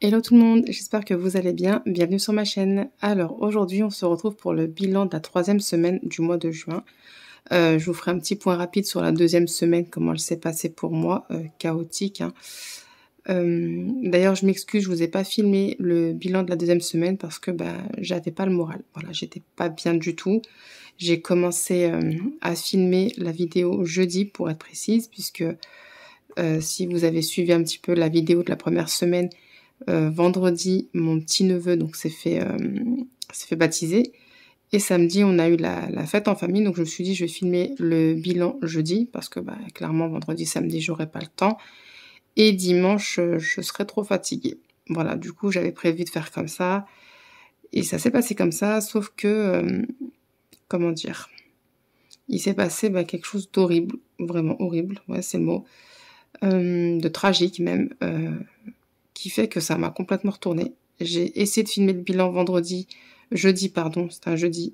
Hello tout le monde, j'espère que vous allez bien, bienvenue sur ma chaîne. Alors aujourd'hui on se retrouve pour le bilan de la 3e semaine du mois de juin. Je vous ferai un petit point rapide sur la 2e semaine, comment elle s'est passée pour moi, chaotique. Hein. D'ailleurs je m'excuse, je vous ai pas filmé le bilan de la 2e semaine parce que j'avais pas le moral. Voilà, j'étais pas bien du tout. J'ai commencé à filmer la vidéo jeudi pour être précise, puisque si vous avez suivi un petit peu la vidéo de la première semaine, vendredi, mon petit-neveu s'est fait baptiser. Et samedi, on a eu la fête en famille. Donc, je me suis dit, je vais filmer le bilan jeudi. Parce que, clairement, vendredi, samedi, j'aurai pas le temps. Et dimanche, je serai trop fatiguée. Voilà, du coup, j'avais prévu de faire comme ça. Et ça s'est passé comme ça. Sauf que, comment dire, il s'est passé quelque chose d'horrible. Vraiment horrible. Ouais, c'est le mot. De tragique même. Qui fait que ça m'a complètement retourné. J'ai essayé de filmer le bilan jeudi, c'était un jeudi,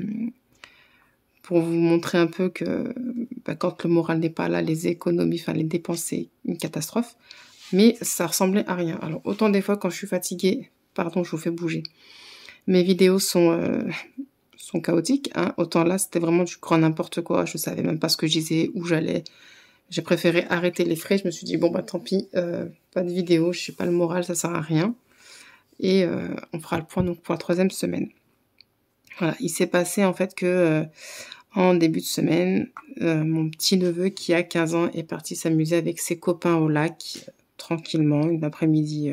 pour vous montrer un peu que quand le moral n'est pas là, les économies, les dépenses, c'est une catastrophe. Mais ça ressemblait à rien. Alors autant des fois quand je suis fatiguée, je vous fais bouger, mes vidéos sont chaotiques, hein. Autant là c'était vraiment du grand n'importe quoi, je savais même pas ce que je disais, où j'allais. J'ai préféré arrêter les frais. Je me suis dit, tant pis, pas de vidéo, je n'ai pas le moral, ça sert à rien. Et on fera le point donc pour la 3e semaine. Voilà, il s'est passé en fait que en début de semaine, mon petit-neveu qui a 15 ans est parti s'amuser avec ses copains au lac, tranquillement, une après-midi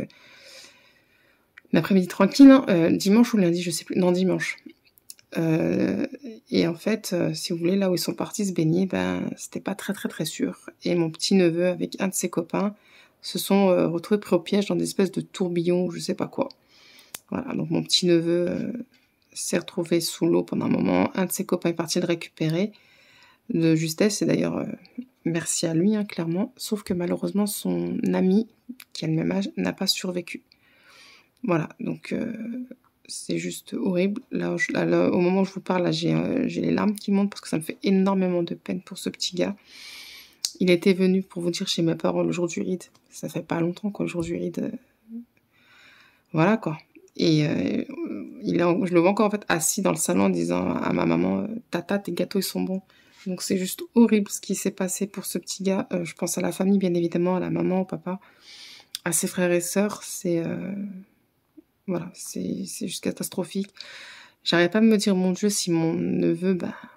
tranquille, hein, dimanche ou lundi, je sais plus, non dimanche. Et en fait, si vous voulez, là où ils sont partis se baigner, c'était pas très très très sûr. Et mon petit-neveu avec un de ses copains se sont retrouvés pris au piège dans des espèces de tourbillons ou je sais pas quoi. Voilà, donc mon petit-neveu s'est retrouvé sous l'eau pendant un moment. Un de ses copains est parti le récupérer de justesse, et d'ailleurs merci à lui, hein, clairement. Sauf que malheureusement, son ami, qui a le même âge, n'a pas survécu. Voilà, donc c'est juste horrible. Là, au moment où je vous parle, là, j'ai les larmes qui montent parce que ça me fait énormément de peine pour ce petit gars. Il était venu, pour vous dire, chez mes parents le jour du Eid. Ça fait pas longtemps, quoi, le jour du Eid. Voilà, quoi. Et je le vois encore, en fait, assis dans le salon en disant à ma maman, Tata, tes gâteaux, ils sont bons. Donc, c'est juste horrible ce qui s'est passé pour ce petit gars. Je pense à la famille, bien évidemment, à la maman, au papa, à ses frères et sœurs. Voilà, c'est juste catastrophique. J'arrête pas de me dire, mon Dieu, si mon neveu,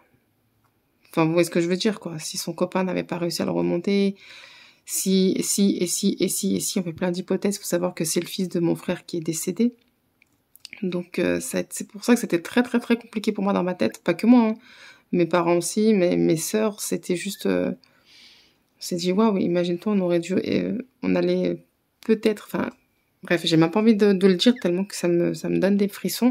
vous voyez ce que je veux dire, quoi. Si son copain n'avait pas réussi à le remonter, si, on fait plein d'hypothèses. Il faut savoir que c'est le fils de mon frère qui est décédé. Donc, c'est pour ça que c'était très, très, très compliqué pour moi dans ma tête. Pas que moi, hein. Mes parents aussi, mes sœurs, c'était juste... on s'est dit, waouh, imagine-toi, on aurait dû... on allait peut-être... Bref, j'ai même pas envie de le dire tellement que ça me donne des frissons.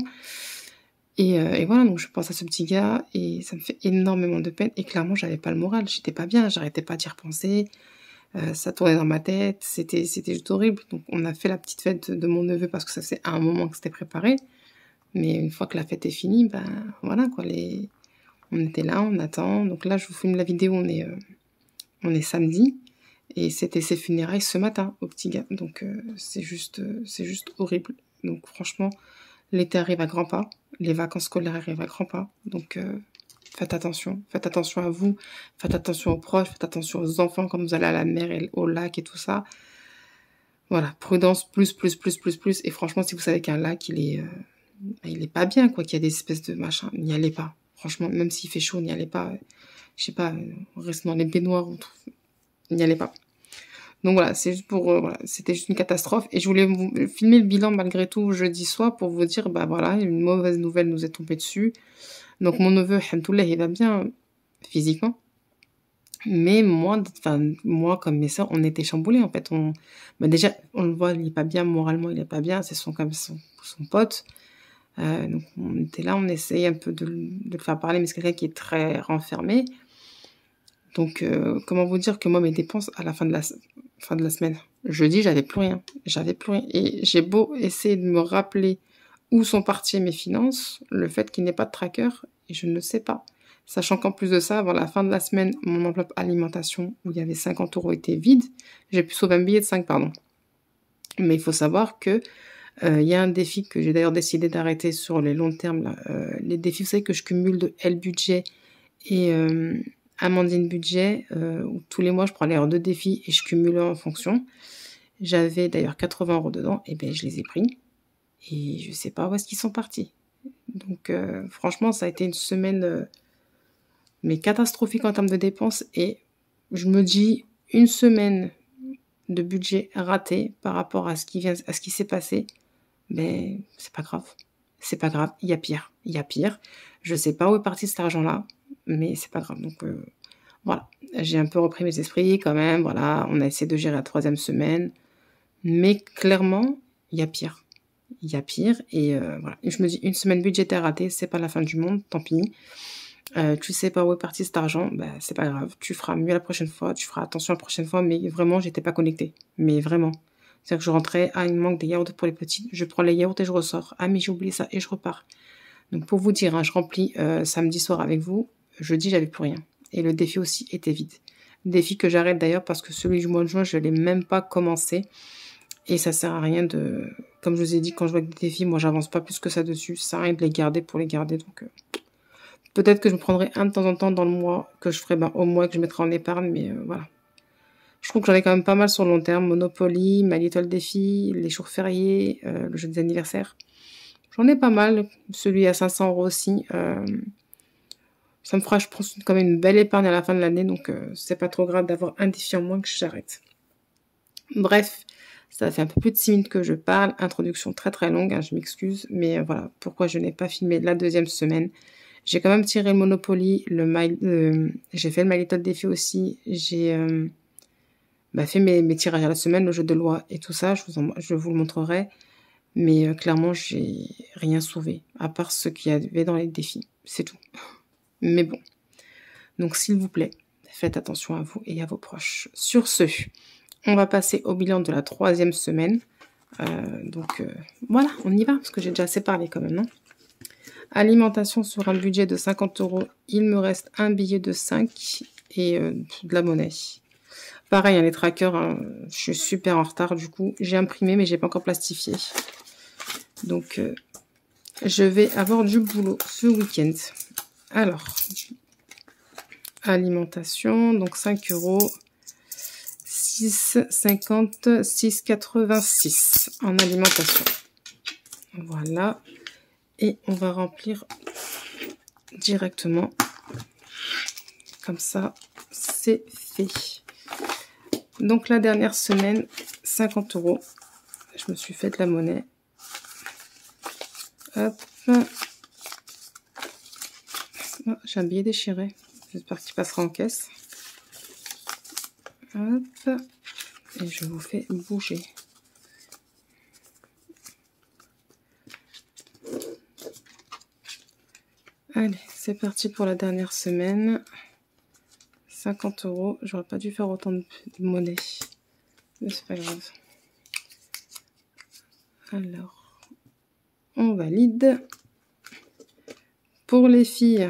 Et voilà, donc je pense à ce petit gars et ça me fait énormément de peine. Et clairement, j'avais pas le moral, j'étais pas bien, j'arrêtais pas d'y repenser. Ça tournait dans ma tête, c'était juste horrible. Donc on a fait la petite fête de mon neveu parce que ça faisait un moment que c'était préparé. Mais une fois que la fête est finie, voilà quoi, on était là, on attend. Donc là, je vous filme la vidéo, on est samedi. Et c'était ses funérailles ce matin au petit gars. Donc c'est juste horrible. Donc franchement, l'été arrive à grands pas. Les vacances scolaires arrivent à grands pas. Donc faites attention à vous. Faites attention aux proches. Faites attention aux enfants quand vous allez à la mer et au lac et tout ça. Voilà, prudence plus. Et franchement, si vous savez qu'un lac, il est pas bien, quoi, qu'il y a des espèces de machins, n'y allez pas. Franchement, même s'il fait chaud, n'y allez pas. Je sais pas, restez dans les baignoires, n'y allez pas. Donc voilà, c'est juste voilà, c'était juste une catastrophe. Et je voulais vous filmer le bilan malgré tout jeudi soir pour vous dire, voilà, une mauvaise nouvelle nous est tombée dessus. Donc mon neveu, alhamdoulilah, il va bien physiquement. Mais moi, comme mes soeurs, on était chamboulés en fait. Déjà, on le voit, il est pas bien, moralement, il est pas bien. C'est son pote. Donc on était là, on essayait un peu de le faire parler, mais c'est quelqu'un qui est très renfermé. Donc comment vous dire que moi, mes dépenses à la fin de la semaine, jeudi, j'avais plus rien. Et j'ai beau essayer de me rappeler où sont parties mes finances, le fait qu'il n'y ait pas de tracker, et je ne le sais pas. Sachant qu'en plus de ça, avant la fin de la semaine, mon enveloppe alimentation, où il y avait 50 € était vide. J'ai pu sauver un billet de 5, pardon. Mais il faut savoir que il y a un défi que j'ai d'ailleurs décidé d'arrêter sur les longs termes. Là. Les défis, vous savez que je cumule de L budget et Amandine budget, où tous les mois je prends les heures de défis et je cumule en fonction. J'avais d'ailleurs 80 € dedans, et bien je les ai pris. Et je sais pas où est-ce qu'ils sont partis. Donc franchement, ça a été une semaine mais catastrophique en termes de dépenses. Et je me dis, une semaine de budget raté par rapport à ce qui s'est passé, mais c'est pas grave. C'est pas grave, il y a pire. Il y a pire. Je sais pas où est parti cet argent-là, mais c'est pas grave. Donc voilà, j'ai un peu repris mes esprits quand même. Voilà, on a essayé de gérer la 3e semaine. Mais clairement, il y a pire. Il y a pire. Et voilà. Et je me dis, une semaine budgétaire ratée, c'est pas la fin du monde, tant pis. Tu sais pas où est parti cet argent, bah, c'est pas grave. Tu feras mieux la prochaine fois, tu feras attention la prochaine fois, mais vraiment, j'étais pas connectée. Mais vraiment. C'est-à-dire que je rentrais, il me manque des yaourts pour les petits, je prends les yaourts et je ressors. Ah, mais j'ai oublié ça et je repars. Donc pour vous dire, hein, je remplis samedi soir avec vous, jeudi, j'avais plus rien. Et le défi aussi était vide. Défi que j'arrête d'ailleurs parce que celui du mois de juin, je l'ai même pas commencé. Et ça sert à rien de... Comme je vous ai dit, quand je vois des défis, moi, j'avance pas plus que ça dessus. Ça sert à rien de les garder pour les garder. Donc, peut-être que je me prendrai un de temps en temps dans le mois, que je ferai au mois, que je mettrai en épargne. Mais voilà. Je trouve que j'en ai quand même pas mal sur le long terme. Monopoly, My Little Défi, les jours fériés, le jeu des anniversaires. J'en ai pas mal. Celui à 500 € aussi. Ça me fera, je pense, quand même une belle épargne à la fin de l'année. Donc, c'est pas trop grave d'avoir un défi en moins que j'arrête. Bref, ça fait un peu plus de 6 minutes que je parle. Introduction très très longue, hein, je m'excuse. Mais voilà, pourquoi je n'ai pas filmé la 2e semaine. J'ai quand même tiré le Monopoly. J'ai fait le My Little Défi aussi. J'ai... fait mes tirages à la semaine, le jeu de loi et tout ça, je vous le montrerai. Mais clairement, j'ai rien sauvé, à part ce qu'il y avait dans les défis. C'est tout. Mais bon. Donc, s'il vous plaît, faites attention à vous et à vos proches. Sur ce, on va passer au bilan de la 3e semaine. Voilà, on y va, parce que j'ai déjà assez parlé quand même, non ? Alimentation sur un budget de 50 €. Il me reste un billet de 5 et de la monnaie. Pareil, hein, les trackers, hein, je suis super en retard du coup. J'ai imprimé, mais j'ai pas encore plastifié. Donc, je vais avoir du boulot ce week-end. Alors, alimentation, donc 5 €. 6,50, 6,86 en alimentation. Voilà. Et on va remplir directement. Comme ça, c'est fait. Donc, la dernière semaine, 50 €. Je me suis fait de la monnaie. Hop. Oh, j'ai un billet déchiré. J'espère qu'il passera en caisse. Hop. Et je vous fais bouger. Allez, c'est parti pour la dernière semaine. 50 €. J'aurais pas dû faire autant de monnaie. Mais c'est pas grave. Alors, on valide. Pour les filles,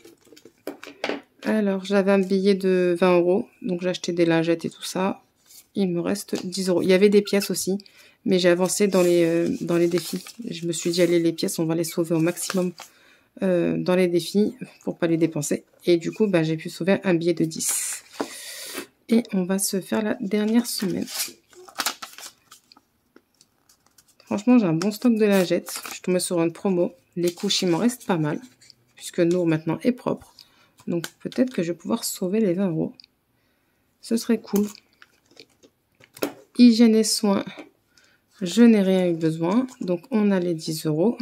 alors j'avais un billet de 20 €. Donc j'ai acheté des lingettes et tout ça. Il me reste 10 €. Il y avait des pièces aussi. Mais j'ai avancé dans les défis. Je me suis dit, allez, les pièces, on va les sauver au maximum dans les défis pour pas les dépenser. Et du coup, j'ai pu sauver un billet de 10. Et on va se faire la dernière semaine. Franchement, j'ai un bon stock de lingettes. Je suis tombée sur une promo. Les couches, il m'en reste pas mal. Puisque Nour, maintenant, est propre. Donc, peut-être que je vais pouvoir sauver les 20 €. Ce serait cool. Hygiène et soins. Je n'ai rien eu besoin. Donc, on a les 10 €.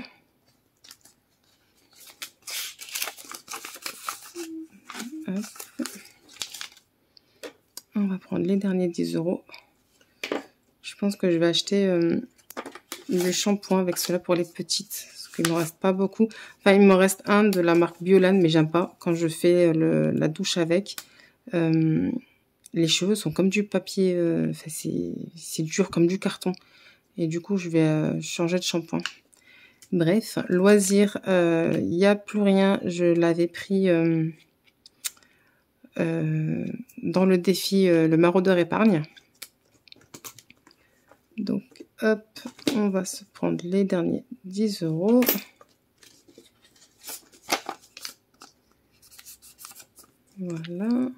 Hop. On va prendre les derniers 10 €. Je pense que je vais acheter du shampoing avec cela pour les petites. Parce qu'il ne me reste pas beaucoup. Enfin, il me reste un de la marque Biolan, mais j'aime pas. Quand je fais la douche avec, les cheveux sont comme du papier. C'est dur comme du carton. Et du coup, je vais changer de shampoing. Bref, loisirs, il n'y a plus rien. Je l'avais pris dans le défi le maraudeur épargne. Donc, hop, on va se prendre les derniers 10 €. Voilà.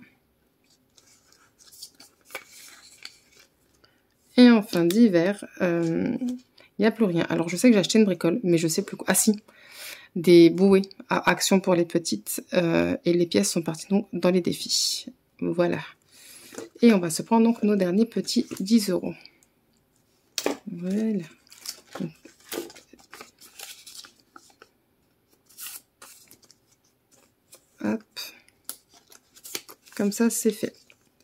Et en fin d'hiver, il n'y a plus rien. Alors, je sais que j'ai acheté une bricole, mais je sais plus quoi. Ah si, des bouées à action pour les petites. Et les pièces sont parties donc dans les défis. Voilà. Et on va se prendre donc nos derniers petits 10 €. Voilà. Hop. Comme ça, c'est fait.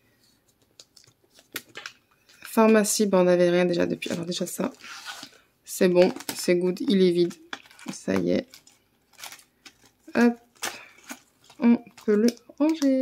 Pharmacie, ben on n'avait rien déjà depuis. Alors déjà ça, c'est bon, c'est good, il est vide. Ça y est. Hop. On peut le ranger.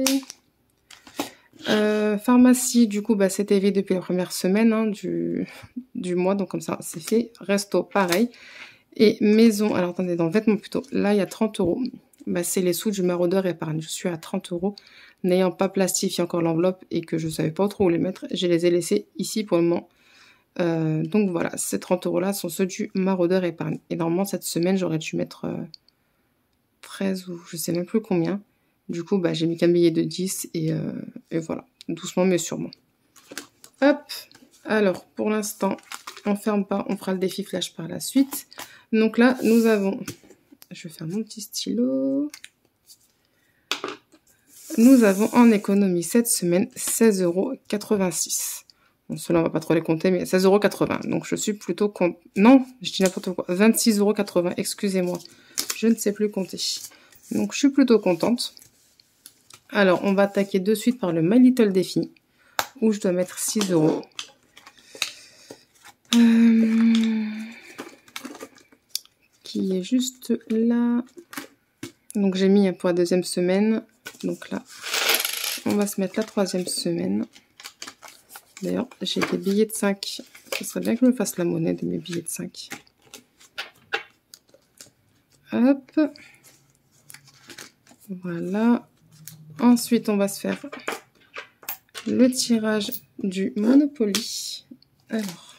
Pharmacie, du coup, bah, c'était vide depuis la première semaine hein, du mois. Donc comme ça, c'est fait. Resto, pareil. Et maison, alors attendez, dans vêtements plutôt. Là, il y a 30 €. Bah, c'est les sous du maraudeur épargne. Je suis à 30 €. N'ayant pas plastifié encore l'enveloppe et que je ne savais pas trop où les mettre, je les ai laissés ici pour le moment. Donc voilà, ces 30 € là sont ceux du maraudeur épargne. Et normalement, cette semaine, j'aurais dû mettre 13 ou je sais même plus combien. Du coup, bah, j'ai mis qu'un billet de 10 et voilà, doucement mais sûrement. Hop, alors pour l'instant, on ferme pas, on fera le défi flash par la suite. Donc là, nous avons, je vais faire mon petit stylo. Nous avons en économie cette semaine 16,86 €. Bon, ceux-là, on va pas trop les compter, mais 16,80 €. Donc, je suis plutôt... Non, je dis n'importe quoi. 26,80 €, excusez-moi. Je ne sais plus compter. Donc, je suis plutôt contente. Alors, on va attaquer de suite par le My Little Défi, où je dois mettre 6 €. Qui est juste là. Donc, j'ai mis pour la deuxième semaine. Donc là, on va se mettre la troisième semaine. D'ailleurs, j'ai des billets de 5. Ce serait bien que je me fasse la monnaie de mes billets de 5. Hop. Voilà. Ensuite, on va se faire le tirage du Monopoly. Alors.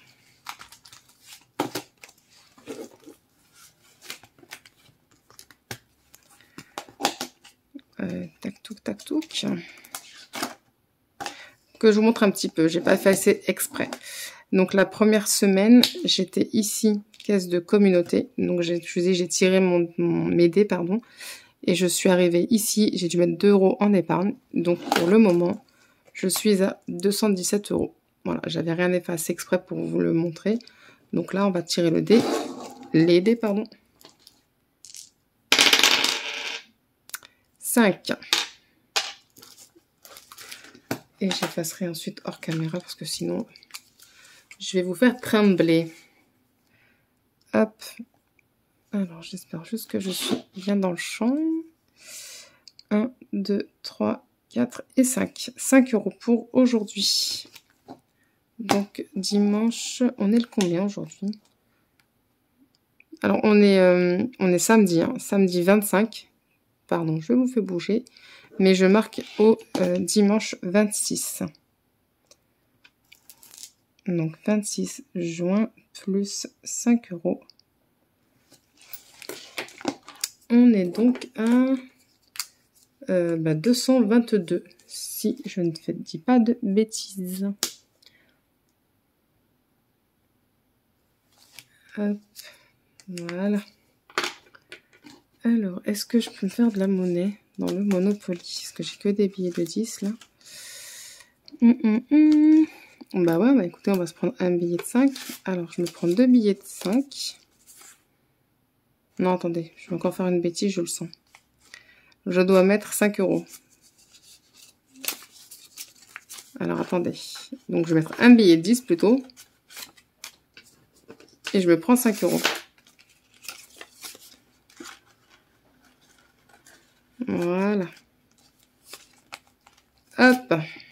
Tac, touc, tac, touc. Que je vous montre un petit peu. J'ai pas fait assez exprès. Donc, la première semaine, j'étais ici, caisse de communauté. Donc, j'ai tiré mes dés, pardon. Et je suis arrivée ici, j'ai dû mettre 2 € en épargne. Donc, pour le moment, je suis à 217 €. Voilà, j'avais rien effacé exprès pour vous le montrer. Donc là, on va tirer le dé. Les dés, pardon. 5. Et j'effacerai ensuite hors caméra parce que sinon, je vais vous faire trembler. Hop. Alors, j'espère juste que je suis bien dans le champ. 1, 2, 3, 4 et 5. 5 € pour aujourd'hui. Donc, dimanche, on est le combien aujourd'hui? Alors, on est samedi, hein, samedi 25. Pardon, je vous fais bouger. Mais je marque au dimanche 26. Donc, 26 juin plus 5 €. On est donc à 222, si je ne dis pas de bêtises. Hop, voilà. Alors, est-ce que je peux me faire de la monnaie dans le Monopoly? Parce que j'ai que des billets de 10, là. Bah ouais, bah écoutez, on va se prendre un billet de 5. Alors, je me prends 2 billets de 5. Non, attendez, je vais encore faire une bêtise, je le sens. Je dois mettre 5 €. Alors, attendez. Donc, je vais mettre un billet de 10 plutôt. Et je me prends 5 €. Voilà. Hop.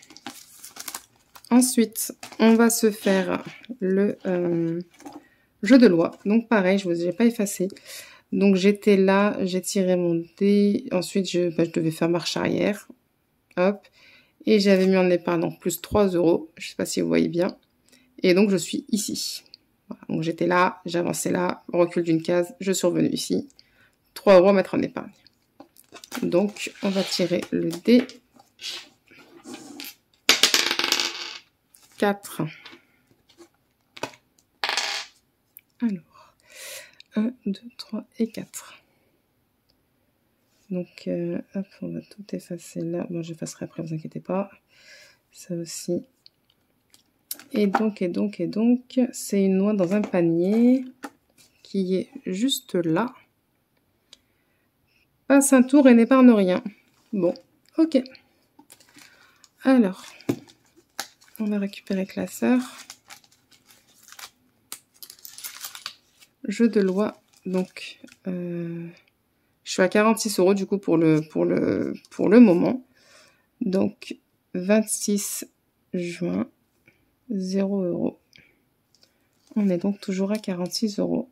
Ensuite, on va se faire le jeu de loi. Donc, pareil, je ne vous ai pas effacé. Donc, j'étais là, j'ai tiré mon dé. Ensuite, je devais faire marche arrière. Hop. Et j'avais mis en épargne donc plus 3 €. Je ne sais pas si vous voyez bien. Et donc, je suis ici. Voilà. Donc j'étais là, j'avançais là, recul d'une case, je suis revenue ici. 3 € à mettre en épargne. Donc on va tirer le dé. 4. Alors, 1, 2, 3 et 4. Donc, hop, on va tout effacer là. Moi, j'effacerai après, vous inquiétez pas. Ça aussi. Et donc, c'est une noix dans un panier qui est juste là. Passe un tour et n'épargne rien. Bon, ok. Alors, on va récupérer classeur. Jeu de loi. Donc, je suis à 46 € du coup pour le moment. Donc, 26 juin, 0 €. On est donc toujours à 46 €.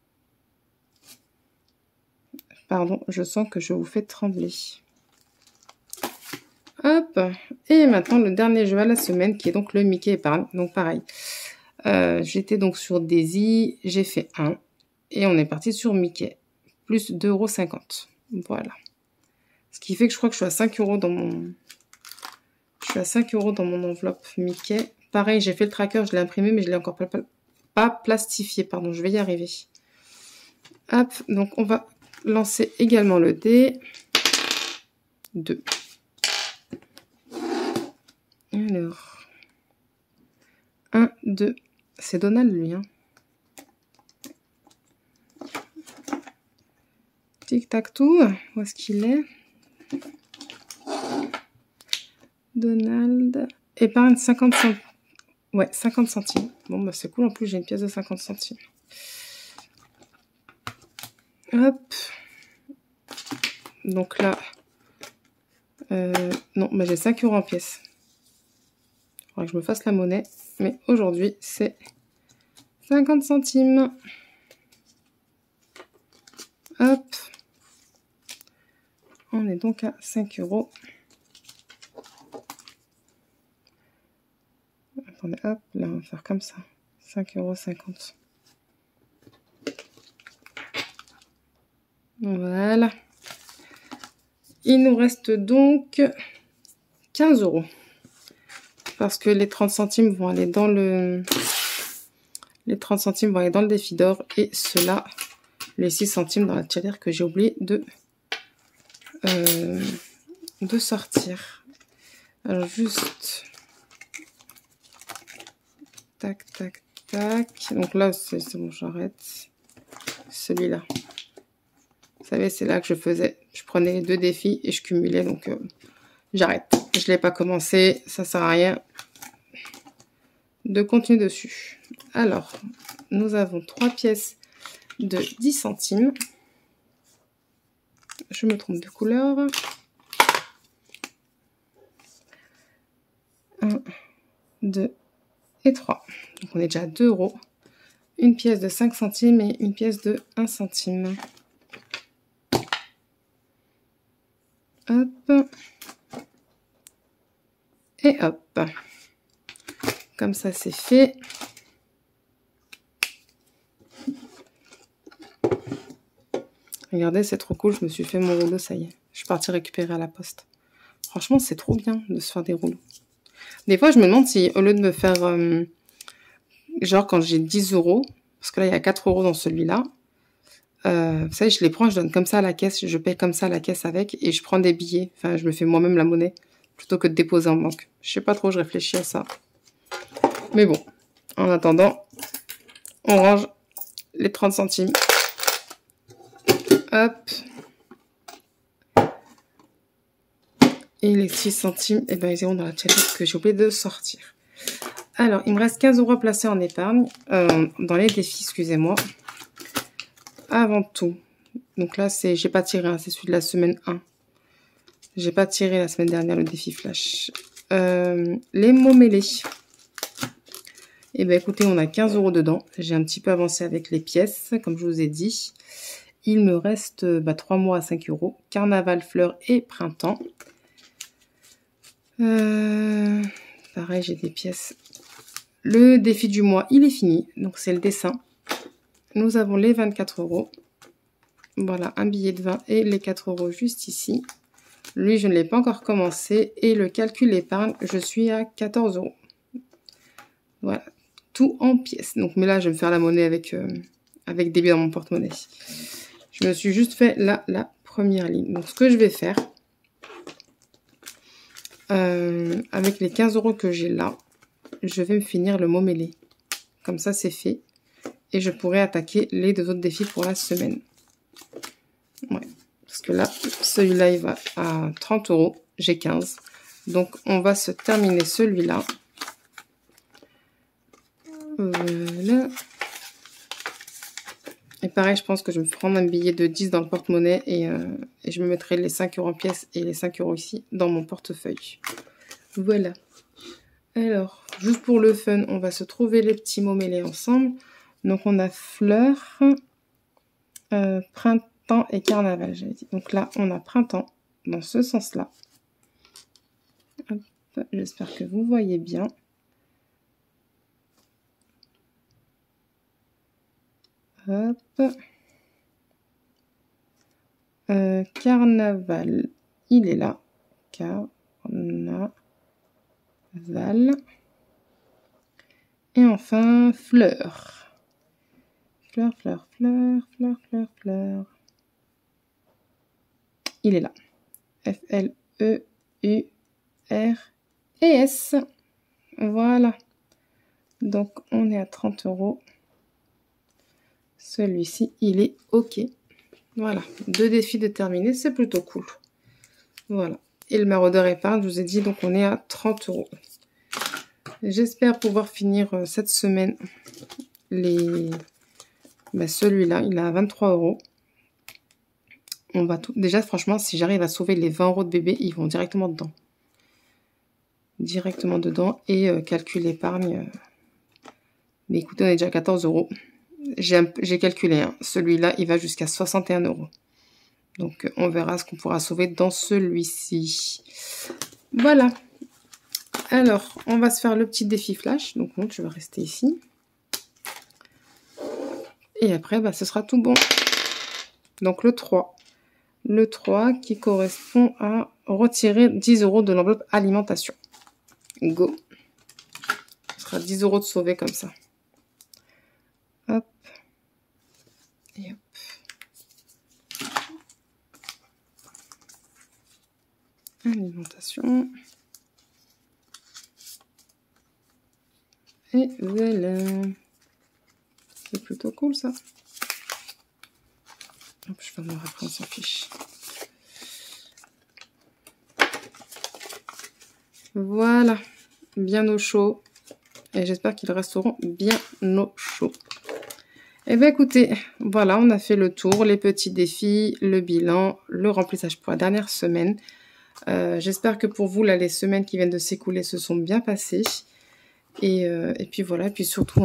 Pardon, je sens que je vous fais trembler. Hop. Et maintenant, le dernier jeu à la semaine, qui est donc le Mickey Épargne. Donc, pareil. J'étais donc sur Daisy, j'ai fait 1. Et on est parti sur Mickey. Plus 2,50 €. Voilà. Ce qui fait que je crois que je suis à 5 € dans mon... Je suis à 5 € dans mon enveloppe Mickey. Pareil, j'ai fait le tracker, je l'ai imprimé, mais je l'ai encore pas plastifié. Pardon, je vais y arriver. Hop, donc on va lancer également le dé. 2. Alors. 1, 2. C'est Donald, lui. Hein. Tic-tac-tout. Où est-ce qu'il est? Donald. Épargne 50 centimes. Ouais, 50 centimes. Bon, bah c'est cool. En plus, j'ai une pièce de 50 centimes. Hop. Donc là... non, bah j'ai 5 € en pièces. Il faudra que je me fasse la monnaie. Mais aujourd'hui, c'est 50 centimes. Hop. On est donc à 5 €. Attendez, hop, là, on va faire comme ça. 5,50 €. Voilà. Il nous reste donc 15 €. Parce que les 30 centimes vont aller dans le... Les 30 centimes vont aller dans le défi d'or. Et cela, les 6 centimes dans la tirelire que j'ai oublié de sortir. Alors juste... Tac, tac, tac. Donc là, c'est bon, j'arrête. Celui-là. Vous savez, c'est là que je faisais. Je prenais les 2 défis et je cumulais. Donc, j'arrête. Je ne l'ai pas commencé. Ça ne sert à rien de continuer dessus. Alors, nous avons 3 pièces de 10 centimes. Je me trompe de couleur. 1, 2 et 3. Donc on est déjà à 2 €. Une pièce de 5 centimes et une pièce de 1 centime. Hop. Et hop. Comme ça, c'est fait. Regardez, c'est trop cool. Je me suis fait mon rouleau, ça y est. Je suis partie récupérer à la poste. Franchement, c'est trop bien de se faire des rouleaux. Des fois, je me demande si, au lieu de me faire... genre, quand j'ai 10 €, parce que là, il y a 4 € dans celui-là. Vous savez, je les prends, je donne comme ça à la caisse. Je paye comme ça à la caisse avec. Et je prends des billets. Enfin, je me fais moi-même la monnaie. Plutôt que de déposer en banque. Je sais pas trop, je réfléchis à ça. Mais bon, en attendant, on range les 30 centimes. Hop. Et les 6 centimes, eh ben, ils iront dans la tirelire que j'ai oublié de sortir. Alors, il me reste 15 € à placer en épargne. Dans les défis, excusez-moi. Avant tout. Donc là, j'ai pas tiré, hein, c'est celui de la semaine 1. J'ai pas tiré la semaine dernière le défi flash. Les mots mêlés. Eh bien, écoutez, on a 15 € dedans. J'ai un petit peu avancé avec les pièces, comme je vous ai dit. Il me reste 3 mois à 5 €. Carnaval, fleurs et printemps. Pareil, j'ai des pièces le défi du mois, il est fini. Donc, c'est le dessin. Nous avons les 24 €. Voilà, un billet de 20 et les 4 € juste ici. Lui, je ne l'ai pas encore commencé. Et le calcul épargne, je suis à 14 €. Voilà, tout en pièces. Donc, mais là, je vais me faire la monnaie avec des billets dans mon porte-monnaie. Je me suis juste fait là, la première ligne. Donc, ce que je vais faire, avec les 15 € que j'ai là, je vais me finir le mot mêlé. Comme ça, c'est fait. Et je pourrai attaquer les 2 autres défis pour la semaine. Ouais. Parce que là, celui-là, il va à 30 €. J'ai 15. Donc, on va se terminer celui-là. Voilà. Et pareil, je pense que je vais me prendre un billet de 10 dans le porte-monnaie et je me mettrai les 5 € en pièces et les 5 € ici dans mon portefeuille. Voilà. Alors, juste pour le fun, on va se trouver les petits mots mêlés ensemble. Donc, on a fleurs, printemps et carnaval, j'avais dit. Donc là, on a printemps dans ce sens-là. J'espère que vous voyez bien. Hop. Carnaval, il est là. Carnaval. Et enfin, fleurs. Fleurs, fleurs, fleurs, fleurs, fleurs, fleurs. Il est là. F-L-E-U-R-E-S. Voilà. Donc, on est à 30 €. Celui-ci, il est OK. Voilà. 2 défis de terminer, c'est plutôt cool. Voilà. Et le maraudeur épargne, je vous ai dit, donc on est à 30 €. J'espère pouvoir finir cette semaine celui-là, il est à 23 €. On va tout... Déjà, franchement, si j'arrive à sauver les 20 € de bébé, ils vont directement dedans. Directement dedans. Et calcul épargne. Mais écoutez, on est déjà à 14 €. J'ai calculé, hein. Celui-là, il va jusqu'à 61 €. Donc, on verra ce qu'on pourra sauver dans celui-ci. Voilà. Alors, on va se faire le petit défi flash. Donc, je vais rester ici. Et après, ce sera tout bon. Donc, le 3. Le 3 qui correspond à retirer 10 € de l'enveloppe alimentation. Go. Ce sera 10 € de sauver comme ça. Hop. Et hop. Alimentation. Et voilà. C'est plutôt cool ça. Hop, je vais me après, on s'en fiche. Voilà. Bien au chaud. Et j'espère qu'ils resteront bien au chaud. Eh bien écoutez, voilà, on a fait le tour, les petits défis, le bilan, le remplissage pour la dernière semaine. J'espère que pour vous, là, les semaines qui viennent de s'écouler se sont bien passées. Et puis voilà, et puis surtout,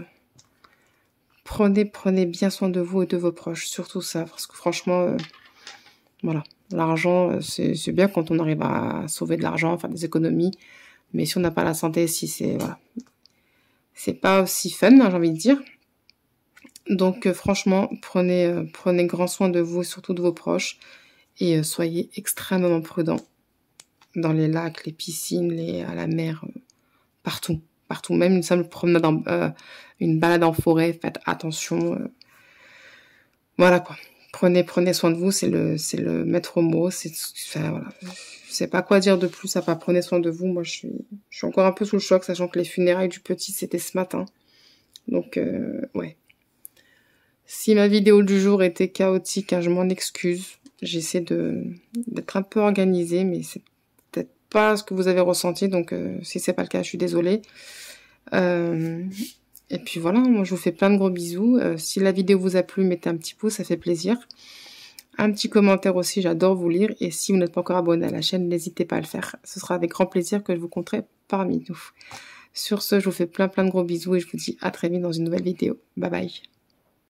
prenez bien soin de vous et de vos proches, surtout ça, parce que franchement, voilà, l'argent, c'est bien quand on arrive à sauver de l'argent, faire des économies, mais si on n'a pas la santé, si c'est, voilà, c'est pas aussi fun, hein, j'ai envie de dire. Donc franchement, prenez grand soin de vous et surtout de vos proches, et soyez extrêmement prudents dans les lacs, les piscines, à la mer, partout. Partout, même une simple promenade, une balade en forêt, faites attention. Voilà quoi. Prenez soin de vous, c'est le maître mot. Voilà. Je sais pas quoi dire de plus à part prenez soin de vous. Moi, je suis encore un peu sous le choc, sachant que les funérailles du petit, c'était ce matin. Donc, ouais. Si ma vidéo du jour était chaotique, hein, je m'en excuse. J'essaie d'être un peu organisée, mais c'est peut-être pas ce que vous avez ressenti. Donc, si c'est pas le cas, je suis désolée. Et puis voilà, moi je vous fais plein de gros bisous. Si la vidéo vous a plu, mettez un petit pouce, ça fait plaisir. Un petit commentaire aussi, j'adore vous lire. Et si vous n'êtes pas encore abonné à la chaîne, n'hésitez pas à le faire. Ce sera avec grand plaisir que je vous compterai parmi nous. Sur ce, je vous fais plein de gros bisous et je vous dis à très vite dans une nouvelle vidéo. Bye bye.